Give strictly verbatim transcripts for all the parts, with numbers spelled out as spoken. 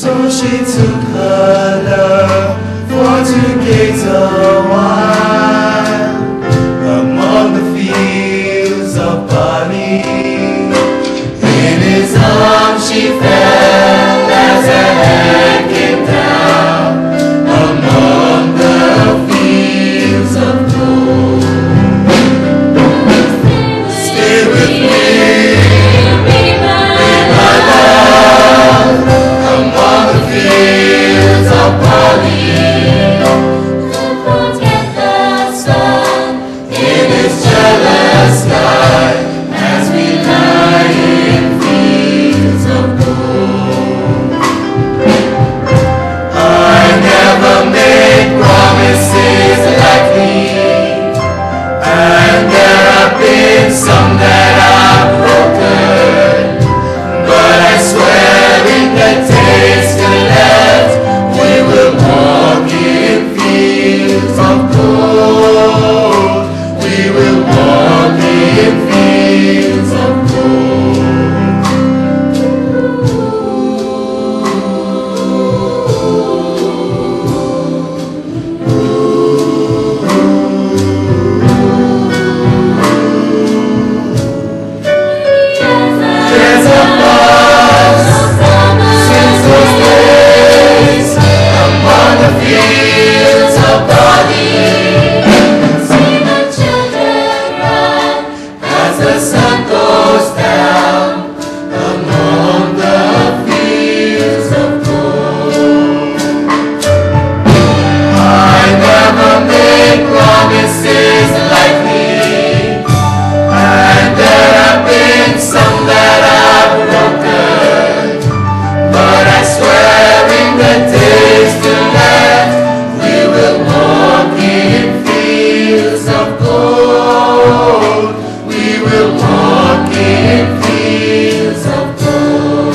So she took her love for two gates a while among the fields of barley. In his arms she fell as her head came down among the fields of gold. Stay with me, be my love, among the fields of barley. Forget the sun in his jealous sky as we lie in fields of gold. I never made promises lightly, and there have been some that I've broken, but I swear in the days to left we will walk in fields of gold. We will walk in fields of gold. There's a buzz since those days among the fields of barley. See the children run as the sun goes down among the fields of gold. I never made promises lightly, and there have been some that I've broken, but I swear in the days to left we will walk in fields of gold. We will walk in fields of gold.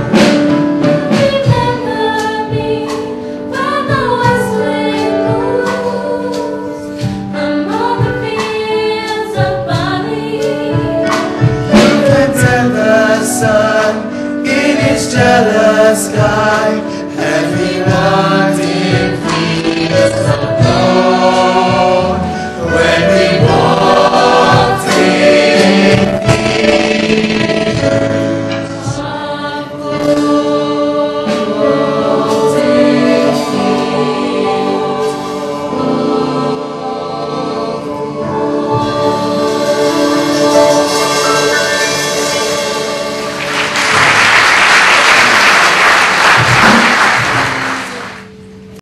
Remember me when the west wind blows among the fields of barley. You can tell the sun in his jealous sky, and he wants